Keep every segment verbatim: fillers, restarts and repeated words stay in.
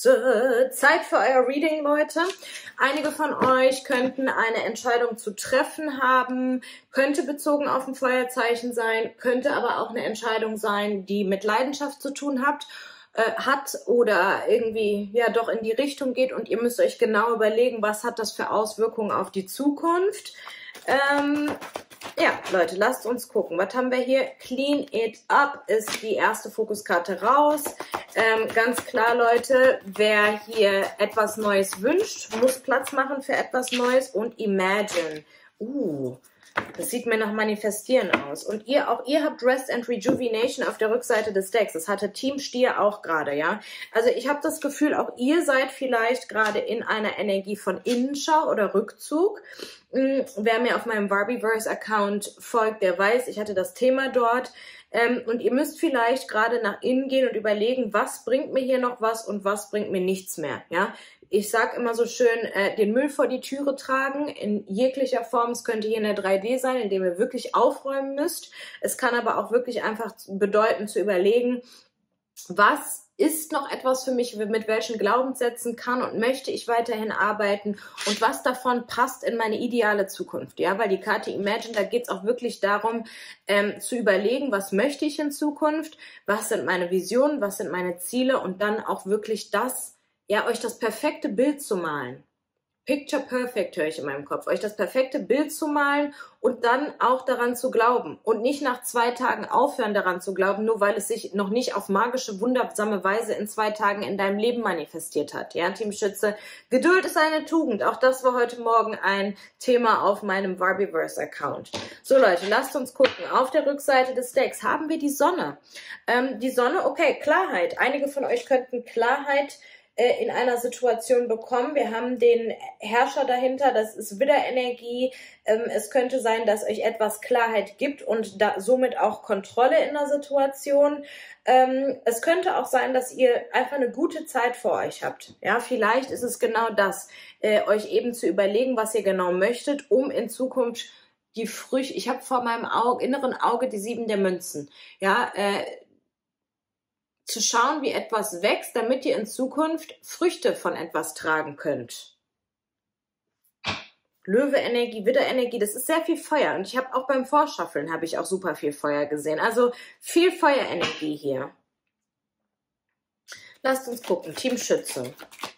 Schütze. Zeit für euer Reading, Leute. Einige von euch könnten eine Entscheidung zu treffen haben, könnte bezogen auf ein Feuerzeichen sein, könnte aber auch eine Entscheidung sein, die mit Leidenschaft zu tun hat, äh, hat oder irgendwie ja doch in die Richtung geht und ihr müsst euch genau überlegen, was hat das für Auswirkungen auf die Zukunft. Ähm, ja, Leute, lasst uns gucken. Was haben wir hier? Clean It Up ist die erste Fokuskarte raus. Ähm, ganz klar, Leute, wer hier etwas Neues wünscht, muss Platz machen für etwas Neues und Imagine. Uh, das sieht mir nach Manifestieren aus. Und ihr, auch ihr habt Rest and Rejuvenation auf der Rückseite des Decks. Das hatte Team Stier auch gerade, ja. Also ich habe das Gefühl, auch ihr seid vielleicht gerade in einer Energie von Innenschau oder Rückzug. Wer mir auf meinem Barbiverse-Account folgt, der weiß, ich hatte das Thema dort. Ähm, und ihr müsst vielleicht gerade nach innen gehen und überlegen, was bringt mir hier noch was und was bringt mir nichts mehr, ja. Ich sage immer so schön, äh, den Müll vor die Türe tragen, in jeglicher Form. Es könnte hier in der drei D sein, indem ihr wirklich aufräumen müsst. Es kann aber auch wirklich einfach bedeuten, zu überlegen, was ist noch etwas für mich, mit welchen Glaubenssätzen kann und möchte ich weiterhin arbeiten und was davon passt in meine ideale Zukunft. Ja, weil die Karte Imagine, da geht es auch wirklich darum, ähm, zu überlegen, was möchte ich in Zukunft, was sind meine Visionen, was sind meine Ziele und dann auch wirklich das, ja, euch das perfekte Bild zu malen. Picture Perfect höre ich in meinem Kopf. Euch das perfekte Bild zu malen und dann auch daran zu glauben. Und nicht nach zwei Tagen aufhören daran zu glauben, nur weil es sich noch nicht auf magische, wundersame Weise in zwei Tagen in deinem Leben manifestiert hat. Ja, Team Schütze, Geduld ist eine Tugend. Auch das war heute Morgen ein Thema auf meinem Barbiverse-Account. So Leute, lasst uns gucken. Auf der Rückseite des Decks haben wir die Sonne. Ähm, die Sonne, okay, Klarheit. Einige von euch könnten Klarheit in einer Situation bekommen. Wir haben den Herrscher dahinter, das ist Widderenergie. Es könnte sein, dass euch etwas Klarheit gibt und da somit auch Kontrolle in der Situation. Es könnte auch sein, dass ihr einfach eine gute Zeit vor euch habt. Ja, vielleicht ist es genau das, euch eben zu überlegen, was ihr genau möchtet, um in Zukunft die Früchte, ich habe vor meinem Auge, inneren Auge die sieben der Münzen, ja, äh, zu schauen, wie etwas wächst, damit ihr in Zukunft Früchte von etwas tragen könnt. Löwe-Energie, Widder-Energie, das ist sehr viel Feuer. Und ich habe auch beim Vorschaffeln habe ich auch super viel Feuer gesehen. Also viel Feuerenergie hier. Lasst uns gucken. Team Schütze.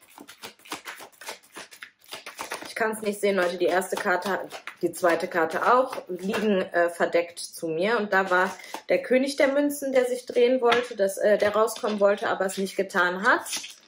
Ich kann es nicht sehen, Leute. Die erste Karte, die zweite Karte auch, liegen äh, verdeckt zu mir. Und da war der König der Münzen, der sich drehen wollte, dass, äh, der rauskommen wollte, aber es nicht getan hat.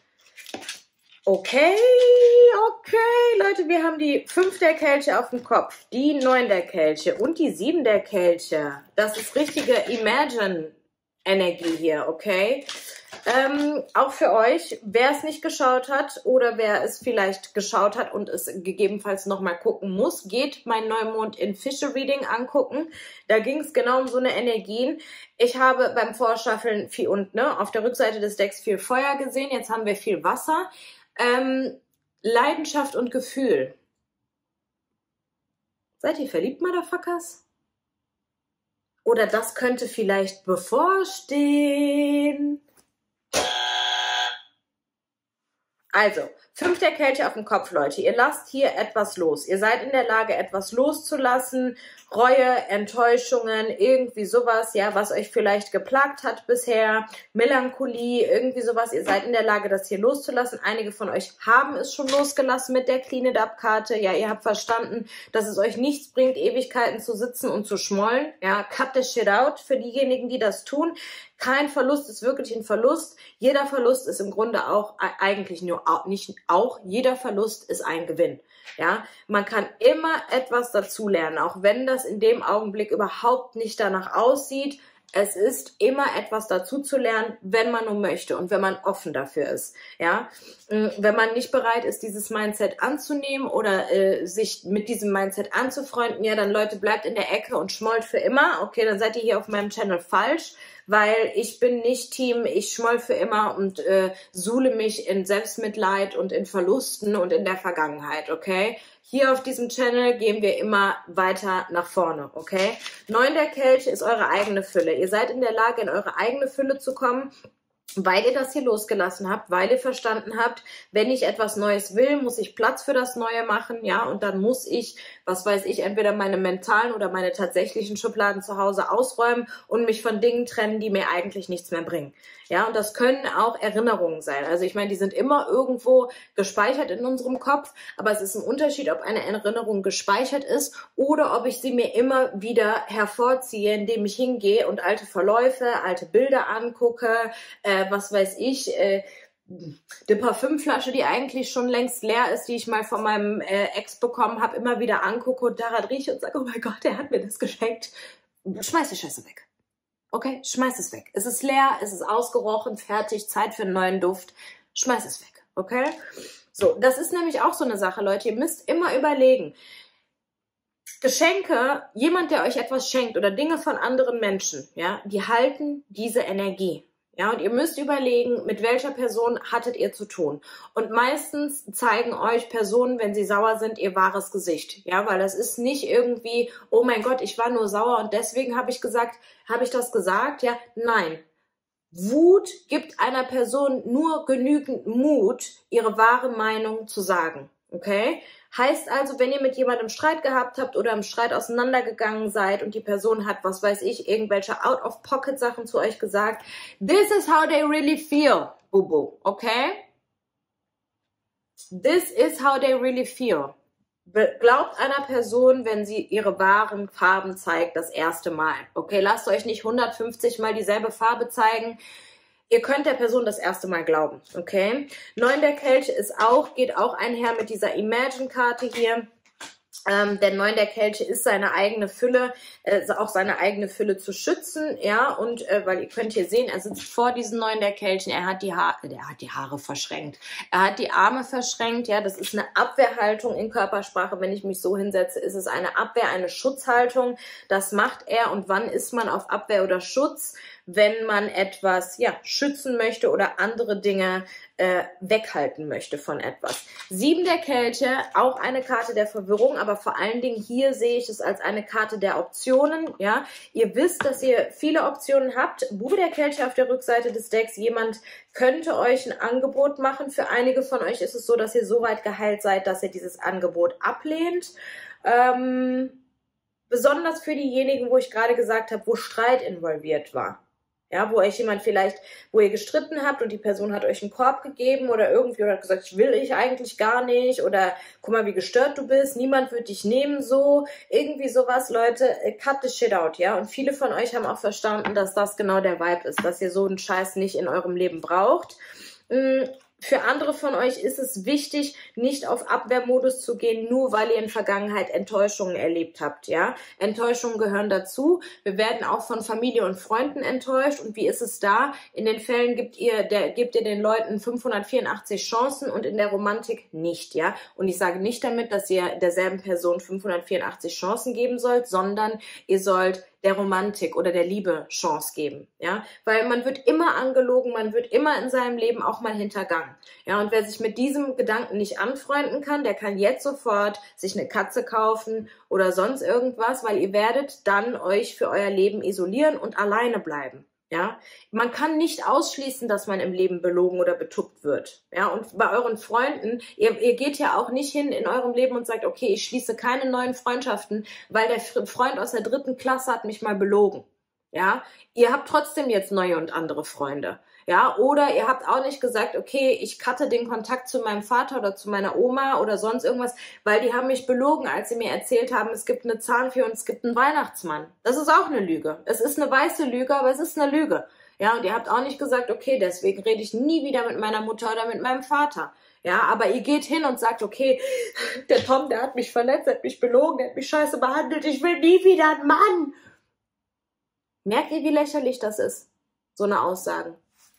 Okay, okay, Leute, wir haben die fünf der Kelche auf dem Kopf, die neun der Kelche und die sieben der Kelche. Das ist richtige Imagine-Energie hier, okay? Ähm, auch für euch, wer es nicht geschaut hat oder wer es vielleicht geschaut hat und es gegebenenfalls nochmal gucken muss, geht mein Neumond in Fische-Reading angucken. Da ging es genau um so eine Energien. Ich habe beim Vorschaffeln viel und ne, auf der Rückseite des Decks viel Feuer gesehen, jetzt haben wir viel Wasser. Ähm, Leidenschaft und Gefühl. Seid ihr verliebt, Motherfuckers? Oder das könnte vielleicht bevorstehen. Also, fünf der Kelche auf dem Kopf, Leute. Ihr lasst hier etwas los. Ihr seid in der Lage, etwas loszulassen. Reue, Enttäuschungen, irgendwie sowas, ja, was euch vielleicht geplagt hat bisher. Melancholie, irgendwie sowas. Ihr seid in der Lage, das hier loszulassen. Einige von euch haben es schon losgelassen mit der Clean It Up Karte. Ja, ihr habt verstanden, dass es euch nichts bringt, Ewigkeiten zu sitzen und zu schmollen. Ja, cut the shit out für diejenigen, die das tun. Kein Verlust ist wirklich ein Verlust. Jeder Verlust ist im Grunde auch, eigentlich nur, nicht auch, jeder Verlust ist ein Gewinn. Ja, man kann immer etwas dazulernen, auch wenn das in dem Augenblick überhaupt nicht danach aussieht. Es ist immer etwas dazu zu lernen, wenn man nur möchte und wenn man offen dafür ist. Ja, wenn man nicht bereit ist, dieses Mindset anzunehmen oder äh, sich mit diesem Mindset anzufreunden, ja, dann Leute, bleibt in der Ecke und schmollt für immer. Okay, dann seid ihr hier auf meinem Channel falsch, weil ich bin nicht Team, ich schmoll für immer und äh, suhle mich in Selbstmitleid und in Verlusten und in der Vergangenheit, okay? Hier auf diesem Channel gehen wir immer weiter nach vorne, okay? Neun der Kelche ist eure eigene Fülle. Ihr seid in der Lage, in eure eigene Fülle zu kommen. weil ihr das hier losgelassen habt, weil ihr verstanden habt, wenn ich etwas Neues will, muss ich Platz für das Neue machen, ja, und dann muss ich, was weiß ich, entweder meine mentalen oder meine tatsächlichen Schubladen zu Hause ausräumen und mich von Dingen trennen, die mir eigentlich nichts mehr bringen. Ja, und das können auch Erinnerungen sein. Also ich meine, die sind immer irgendwo gespeichert in unserem Kopf, aber es ist ein Unterschied, ob eine Erinnerung gespeichert ist oder ob ich sie mir immer wieder hervorziehe, indem ich hingehe und alte Verläufe, alte Bilder angucke, äh, was weiß ich, äh, die Parfümflasche, die eigentlich schon längst leer ist, die ich mal von meinem äh, Ex bekommen habe, immer wieder angucke und daran rieche und sage, oh mein Gott, der hat mir das geschenkt. Schmeiß die Scheiße weg. Okay, schmeiß es weg. Es ist leer, es ist ausgerochen, fertig, Zeit für einen neuen Duft. Schmeiß es weg, okay? So, das ist nämlich auch so eine Sache, Leute. Ihr müsst immer überlegen. Geschenke, jemand, der euch etwas schenkt oder Dinge von anderen Menschen, ja, die halten diese Energie. Ja, und ihr müsst überlegen, mit welcher Person hattet ihr zu tun. Und meistens zeigen euch Personen, wenn sie sauer sind, ihr wahres Gesicht. Ja, weil das ist nicht irgendwie, oh mein Gott, ich war nur sauer und deswegen habe ich gesagt, habe ich das gesagt? Ja, nein. Wut gibt einer Person nur genügend Mut, ihre wahre Meinung zu sagen. Okay? Heißt also, wenn ihr mit jemandem Streit gehabt habt oder im Streit auseinandergegangen seid und die Person hat, was weiß ich, irgendwelche Out-of-Pocket-Sachen zu euch gesagt, this is how they really feel, Bubu, okay? This is how they really feel. Glaubt einer Person, wenn sie ihre wahren Farben zeigt, das erste Mal. Okay, lasst euch nicht hundertfünfzig Mal dieselbe Farbe zeigen. Ihr könnt der Person das erste Mal glauben, okay? Neun der Kelche ist auch, geht auch einher mit dieser Imagine-Karte hier. Ähm, der Neun der Kelche ist seine eigene Fülle, äh, auch seine eigene Fülle zu schützen, ja, und äh, weil ihr könnt hier sehen, er sitzt vor diesen Neun der Kelchen, er hat die Haare, er hat die Haare verschränkt, er hat die Arme verschränkt, ja, das ist eine Abwehrhaltung in Körpersprache, wenn ich mich so hinsetze, ist es eine Abwehr, eine Schutzhaltung, das macht er. Und wann ist man auf Abwehr oder Schutz? Wenn man etwas, ja, schützen möchte oder andere Dinge äh, weghalten möchte von etwas. Sieben der Kelche, auch eine Karte der Verwirrung, aber vor allen Dingen hier sehe ich es als eine Karte der Optionen, ja. Ihr wisst, dass ihr viele Optionen habt. Bube der Kelche auf der Rückseite des Decks, jemand könnte euch ein Angebot machen. Für einige von euch ist es so, dass ihr so weit geheilt seid, dass ihr dieses Angebot ablehnt. Ähm, besonders für diejenigen, wo ich gerade gesagt habe, wo Streit involviert war. Ja, wo euch jemand vielleicht, wo ihr gestritten habt und die Person hat euch einen Korb gegeben oder irgendwie oder hat gesagt, ich will ich eigentlich gar nicht oder guck mal, wie gestört du bist, niemand wird dich nehmen so, irgendwie sowas, Leute, cut the shit out, ja. Und viele von euch haben auch verstanden, dass das genau der Vibe ist, dass ihr so einen Scheiß nicht in eurem Leben braucht. Für andere von euch ist es wichtig, nicht auf Abwehrmodus zu gehen, nur weil ihr in Vergangenheit Enttäuschungen erlebt habt, ja. Enttäuschungen gehören dazu. Wir werden auch von Familie und Freunden enttäuscht. Und wie ist es da? In den Fällen gibt ihr, der, gebt ihr den Leuten fünfhundertvierundachtzig Chancen und in der Romantik nicht, ja. Und ich sage nicht damit, dass ihr derselben Person fünfhundertvierundachtzig Chancen geben sollt, sondern ihr sollt der Romantik oder der Liebe Chance geben, ja, weil man wird immer angelogen, man wird immer in seinem Leben auch mal hintergangen, ja, und wer sich mit diesem Gedanken nicht anfreunden kann, der kann jetzt sofort sich eine Katze kaufen oder sonst irgendwas, weil ihr werdet dann euch für euer Leben isolieren und alleine bleiben. Ja, man kann nicht ausschließen, dass man im Leben belogen oder betuppt wird. Ja, und bei euren Freunden, ihr, ihr geht ja auch nicht hin in eurem Leben und sagt, okay, ich schließe keine neuen Freundschaften, weil der Freund aus der dritten Klasse hat mich mal belogen. Ja, ihr habt trotzdem jetzt neue und andere Freunde. Ja, oder ihr habt auch nicht gesagt, okay, ich cutte den Kontakt zu meinem Vater oder zu meiner Oma oder sonst irgendwas, weil die haben mich belogen, als sie mir erzählt haben, es gibt eine Zahnfee und es gibt einen Weihnachtsmann. Das ist auch eine Lüge. Es ist eine weiße Lüge, aber es ist eine Lüge. Ja, und ihr habt auch nicht gesagt, okay, deswegen rede ich nie wieder mit meiner Mutter oder mit meinem Vater. Ja, aber ihr geht hin und sagt, okay, der Tom, der hat mich verletzt, der hat mich belogen, der hat mich scheiße behandelt, ich will nie wieder einen Mann. Merkt ihr, wie lächerlich das ist? So eine Aussage.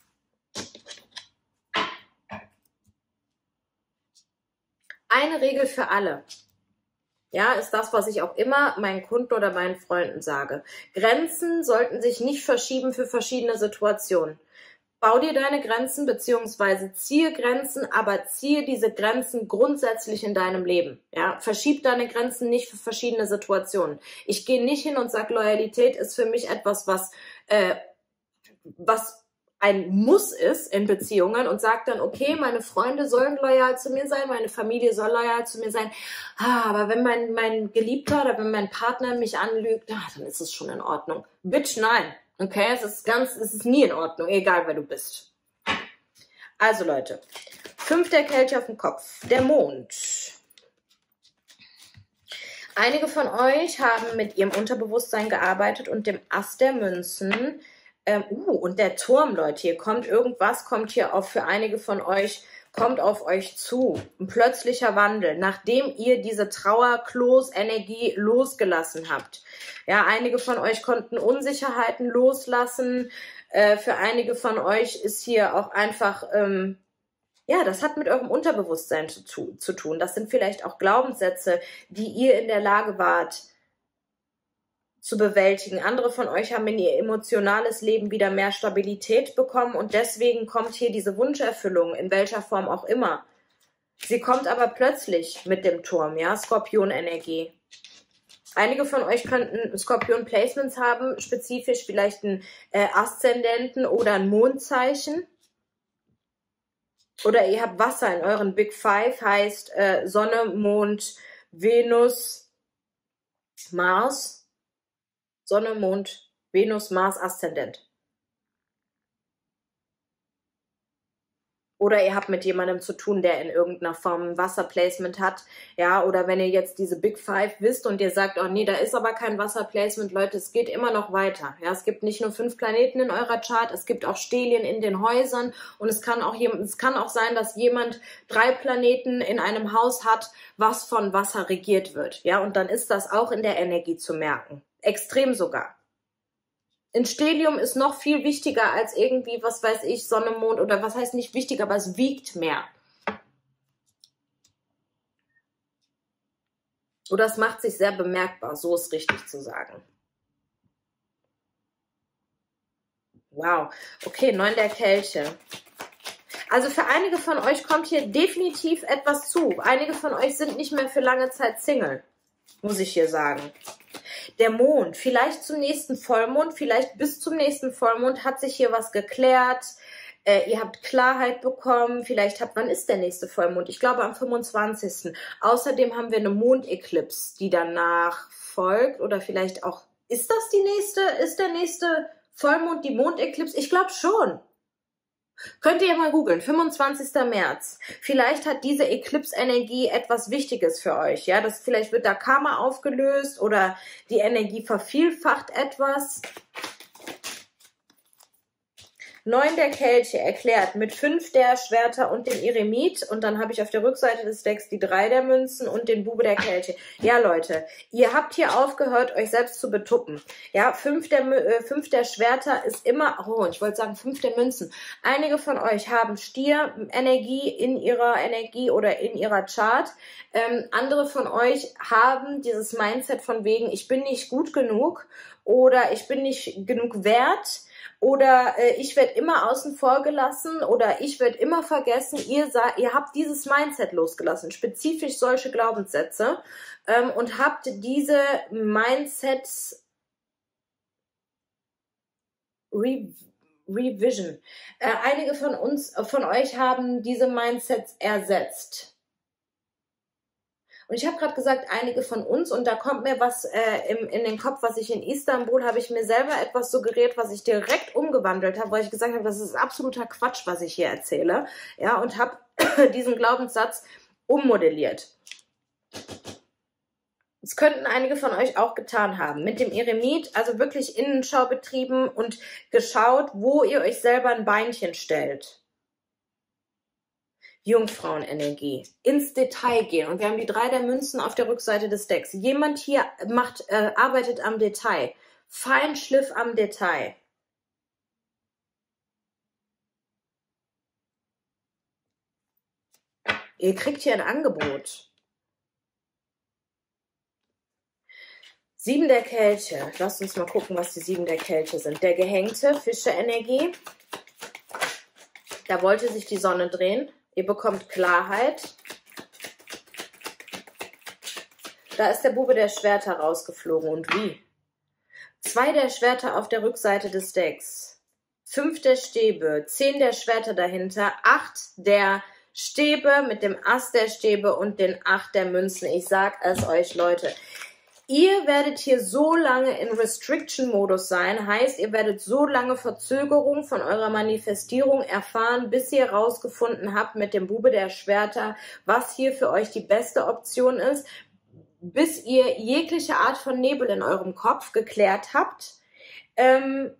Eine Regel für alle, ja, ist das, was ich auch immer meinen Kunden oder meinen Freunden sage. Grenzen sollten sich nicht verschieben für verschiedene Situationen. Bau dir deine Grenzen beziehungsweise ziehe Grenzen, aber ziehe diese Grenzen grundsätzlich in deinem Leben. Ja, verschieb deine Grenzen nicht für verschiedene Situationen. Ich gehe nicht hin und sage, Loyalität ist für mich etwas, was, äh, was ein Muss ist in Beziehungen und sagt dann, okay, meine Freunde sollen loyal zu mir sein, meine Familie soll loyal zu mir sein, ah, aber wenn mein, mein Geliebter oder wenn mein Partner mich anlügt, ah, dann ist es schon in Ordnung. Bitch, nein. Okay, es ist ganz, es ist nie in Ordnung, egal wer du bist. Also Leute, fünf der Kelche auf dem Kopf, der Mond. Einige von euch haben mit ihrem Unterbewusstsein gearbeitet und dem Ass der Münzen. Ähm, uh, und der Turm, Leute, hier kommt irgendwas, kommt hier auf für einige von euch, kommt auf euch zu. Ein plötzlicher Wandel, nachdem ihr diese Trauer-Kloß-Energie losgelassen habt. Ja, einige von euch konnten Unsicherheiten loslassen. Äh, für einige von euch ist hier auch einfach, ähm, ja, das hat mit eurem Unterbewusstsein zu, zu, zu tun. Das sind vielleicht auch Glaubenssätze, die ihr in der Lage wart, zu bewältigen. Andere von euch haben in ihr emotionales Leben wieder mehr Stabilität bekommen und deswegen kommt hier diese Wunscherfüllung, in welcher Form auch immer. Sie kommt aber plötzlich mit dem Turm, ja, Skorpion-Energie. Einige von euch könnten Skorpion-Placements haben, spezifisch vielleicht einen äh, Aszendenten oder ein Mondzeichen. Oder ihr habt Wasser in euren Big Five, heißt äh, Sonne, Mond, Venus, Mars. Sonne, Mond, Venus, Mars, Aszendent. Oder ihr habt mit jemandem zu tun, der in irgendeiner Form ein Wasserplacement hat. Ja, oder wenn ihr jetzt diese Big Five wisst und ihr sagt, oh nee, da ist aber kein Wasserplacement, Leute, es geht immer noch weiter. Ja, es gibt nicht nur fünf Planeten in eurer Chart, es gibt auch Stelien in den Häusern und es kann auch, es kann auch sein, dass jemand drei Planeten in einem Haus hat, was von Wasser regiert wird. Ja, und dann ist das auch in der Energie zu merken. Extrem sogar. Ein Stellium ist noch viel wichtiger als irgendwie, was weiß ich, Sonne, Mond oder was heißt nicht wichtiger, aber es wiegt mehr. Oder es macht sich sehr bemerkbar, so ist richtig zu sagen. Wow, okay, neun der Kelche. Also für einige von euch kommt hier definitiv etwas zu. Einige von euch sind nicht mehr für lange Zeit Single, muss ich hier sagen. Der Mond, vielleicht zum nächsten Vollmond, vielleicht bis zum nächsten Vollmond hat sich hier was geklärt. Äh, ihr habt Klarheit bekommen. Vielleicht habt, wann ist der nächste Vollmond? Ich glaube am fünfundzwanzigsten Außerdem haben wir eine Mondeklipse, die danach folgt. Oder vielleicht auch, ist das die nächste? Ist der nächste Vollmond die Mondeklipse? Ich glaube schon. Könnt ihr mal googeln, fünfundzwanzigster März. Vielleicht hat diese Eclipse-Energie etwas Wichtiges für euch. Ja, das, vielleicht wird da Karma aufgelöst oder die Energie vervielfacht etwas. Neun der Kelche erklärt mit fünf der Schwerter und dem Eremit. Und dann habe ich auf der Rückseite des Decks die drei der Münzen und den Bube der Kelche. Ja, Leute, ihr habt hier aufgehört, euch selbst zu betuppen. Ja, fünf der, äh, fünf der Schwerter ist immer, oh, ich wollte sagen fünf der Münzen. Einige von euch haben Stier-Energie in ihrer Energie oder in ihrer Chart. Ähm, andere von euch haben dieses Mindset von wegen, ich bin nicht gut genug oder ich bin nicht genug wert. Oder äh, ich werde immer außen vor gelassen oder ich werde immer vergessen. Ihr, ihr habt dieses Mindset losgelassen, spezifisch solche Glaubenssätze ähm, und habt diese Mindsets Re Revision. Äh, einige von uns, von euch haben diese Mindsets ersetzt. Und ich habe gerade gesagt, einige von uns, und da kommt mir was äh, im, in den Kopf, was ich in Istanbul, habe ich mir selber etwas suggeriert, was ich direkt umgewandelt habe, weil ich gesagt habe, das ist absoluter Quatsch, was ich hier erzähle. Ja, und habe diesen Glaubenssatz ummodelliert. Das könnten einige von euch auch getan haben. Mit dem Eremit, also wirklich Innenschau betrieben und geschaut, wo ihr euch selber ein Beinchen stellt. Jungfrauenenergie, ins Detail gehen. Und wir haben die drei der Münzen auf der Rückseite des Decks. Jemand hier macht, äh, arbeitet am Detail. Feinschliff am Detail. Ihr kriegt hier ein Angebot. Sieben der Kelche. Lasst uns mal gucken, was die sieben der Kelche sind. Der Gehängte, Fische-Energie. Da wollte sich die Sonne drehen. Ihr bekommt Klarheit. Da ist der Bube der Schwerter rausgeflogen. Und wie? Zwei der Schwerter auf der Rückseite des Decks. fünf der Stäbe, zehn der Schwerter dahinter, acht der Stäbe mit dem Ass der Stäbe und den acht der Münzen. Ich sag es euch, Leute. Ihr werdet hier so lange in Restriction-Modus sein, heißt, ihr werdet so lange Verzögerung von eurer Manifestierung erfahren, bis ihr rausgefunden habt mit dem Bube der Schwerter, was hier für euch die beste Option ist, bis ihr jegliche Art von Nebel in eurem Kopf geklärt habt. Ähm,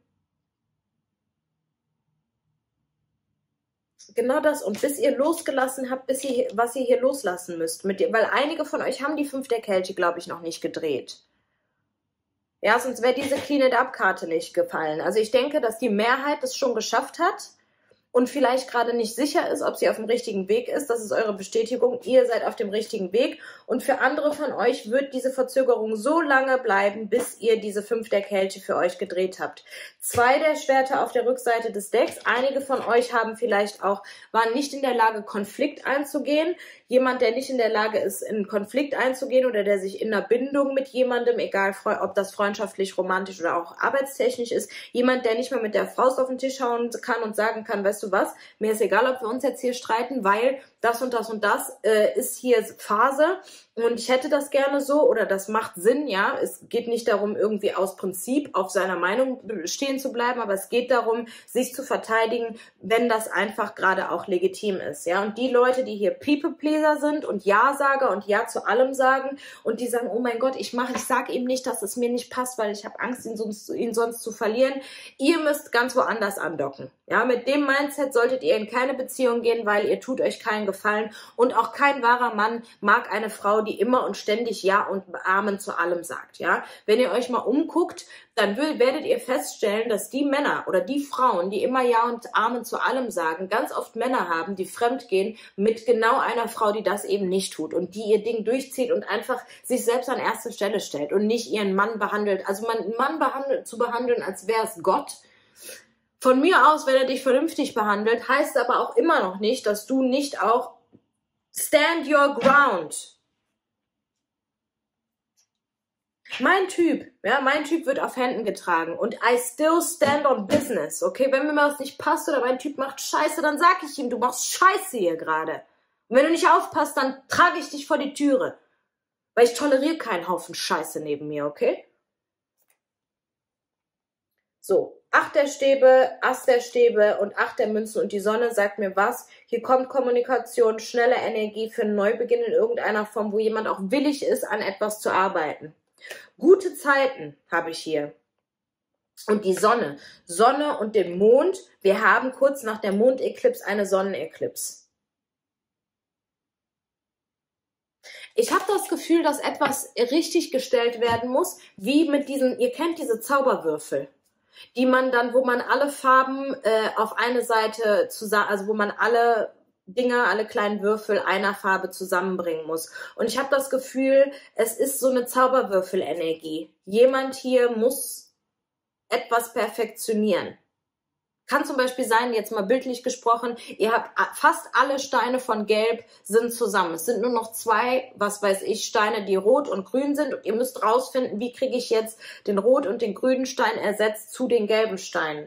Genau das. Und bis ihr losgelassen habt, bis ihr, was ihr hier loslassen müsst. Mit, weil einige von euch haben die fünf der Kelche, glaube ich, noch nicht gedreht. Ja, sonst wäre diese Clean It Up Karte nicht gefallen. Also ich denke, dass die Mehrheit es schon geschafft hat und vielleicht gerade nicht sicher ist, ob sie auf dem richtigen Weg ist. Das ist eure Bestätigung. Ihr seid auf dem richtigen Weg. Und für andere von euch wird diese Verzögerung so lange bleiben, bis ihr diese fünf der Kelche für euch gedreht habt. Zwei der Schwerter auf der Rückseite des Decks. Einige von euch haben vielleicht auch, waren nicht in der Lage, Konflikt einzugehen. Jemand, der nicht in der Lage ist, in Konflikt einzugehen oder der sich in einer Bindung mit jemandem, egal ob das freundschaftlich, romantisch oder auch arbeitstechnisch ist, jemand, der nicht mal mit der Faust auf den Tisch hauen kann und sagen kann, weißt du was, mir ist egal, ob wir uns jetzt hier streiten, weil das und das und das äh, ist hier Phase und ich hätte das gerne so oder das macht Sinn, ja. Es geht nicht darum, irgendwie aus Prinzip auf seiner Meinung stehen zu bleiben, aber es geht darum, sich zu verteidigen, wenn das einfach gerade auch legitim ist, ja. Und die Leute, die hier People-Pleaser sind und Ja-Sager und Ja zu allem sagen und die sagen, oh mein Gott, ich mache, ich sage ihm nicht, dass es mir nicht passt, weil ich habe Angst, ihn sonst, ihn sonst zu verlieren. Ihr müsst ganz woanders andocken, ja. Mit dem Mindset solltet ihr in keine Beziehung gehen, weil ihr tut euch keinen Gefallen und auch kein wahrer Mann mag eine Frau, die immer und ständig Ja und Amen zu allem sagt, ja. Wenn ihr euch mal umguckt, dann werdet ihr feststellen, dass die Männer oder die Frauen, die immer Ja und Amen zu allem sagen, ganz oft Männer haben, die fremdgehen mit genau einer Frau, die das eben nicht tut und die ihr Ding durchzieht und einfach sich selbst an erste Stelle stellt und nicht ihren Mann behandelt. Also man, einen Mann behandelt, zu behandeln, als wäre es Gott. Von mir aus, wenn er dich vernünftig behandelt, heißt aber auch immer noch nicht, dass du nicht auch stand your ground. Mein Typ, ja, mein Typ wird auf Händen getragen und I still stand on business, okay? Wenn mir was nicht passt oder mein Typ macht Scheiße, dann sag ich ihm, du machst Scheiße hier gerade. Und wenn du nicht aufpasst, dann trage ich dich vor die Türe, weil ich toleriere keinen Haufen Scheiße neben mir, okay? So, acht der Stäbe, Ass der Stäbe und acht der Münzen und die Sonne sagt mir was. Hier kommt Kommunikation, schnelle Energie für einen Neubeginn in irgendeiner Form, wo jemand auch willig ist, an etwas zu arbeiten. Gute Zeiten habe ich hier. Und die Sonne. Sonne und den Mond. Wir haben kurz nach der Mondeklipse eine Sonneneklipse. Ich habe das Gefühl, dass etwas richtig gestellt werden muss, wie mit diesen, ihr kennt diese Zauberwürfel, die man dann, wo man alle Farben äh, auf eine Seite zusammen, also wo man alle Dinger, alle kleinen Würfel einer Farbe zusammenbringen muss. Und ich habe das Gefühl, es ist so eine Zauberwürfelenergie. Jemand hier muss etwas perfektionieren. Kann zum Beispiel sein, jetzt mal bildlich gesprochen, ihr habt fast alle Steine von Gelb sind zusammen. Es sind nur noch zwei, was weiß ich, Steine, die rot und grün sind. Und ihr müsst rausfinden, wie kriege ich jetzt den rot und den grünen Stein ersetzt zu den gelben Steinen.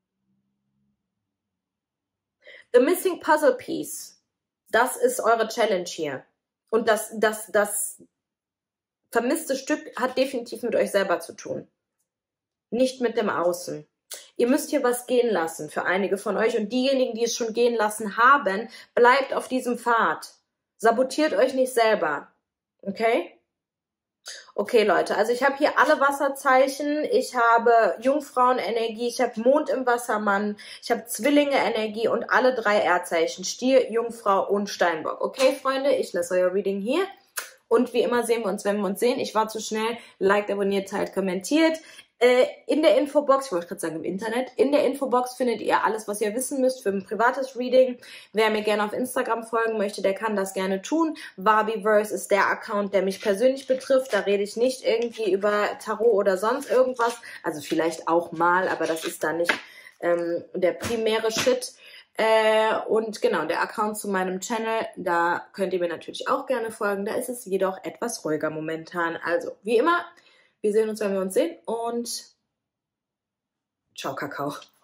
The Missing Puzzle Piece, das ist eure Challenge hier. Und das, das, das vermisste Stück hat definitiv mit euch selber zu tun. Nicht mit dem Außen. Ihr müsst hier was gehen lassen für einige von euch. Und diejenigen, die es schon gehen lassen haben, bleibt auf diesem Pfad. Sabotiert euch nicht selber. Okay? Okay, Leute, also ich habe hier alle Wasserzeichen, ich habe Jungfrauenenergie, ich habe Mond im Wassermann, ich habe Zwillinge-Energie und alle drei Erdzeichen, Stier, Jungfrau und Steinbock. Okay, Freunde, ich lasse euer Reading hier und wie immer sehen wir uns, wenn wir uns sehen. Ich war zu schnell, liked, abonniert, teilt, kommentiert. In der Infobox, ich wollte gerade sagen im Internet, in der Infobox findet ihr alles, was ihr wissen müsst für ein privates Reading. Wer mir gerne auf Instagram folgen möchte, der kann das gerne tun. Barbiverse ist der Account, der mich persönlich betrifft. Da rede ich nicht irgendwie über Tarot oder sonst irgendwas. Also vielleicht auch mal, aber das ist da nicht ähm, der primäre Shit. Äh, und genau, der Account zu meinem Channel, da könnt ihr mir natürlich auch gerne folgen. Da ist es jedoch etwas ruhiger momentan. Also, wie immer, wir sehen uns, wenn wir uns sehen und ciao, Kakao.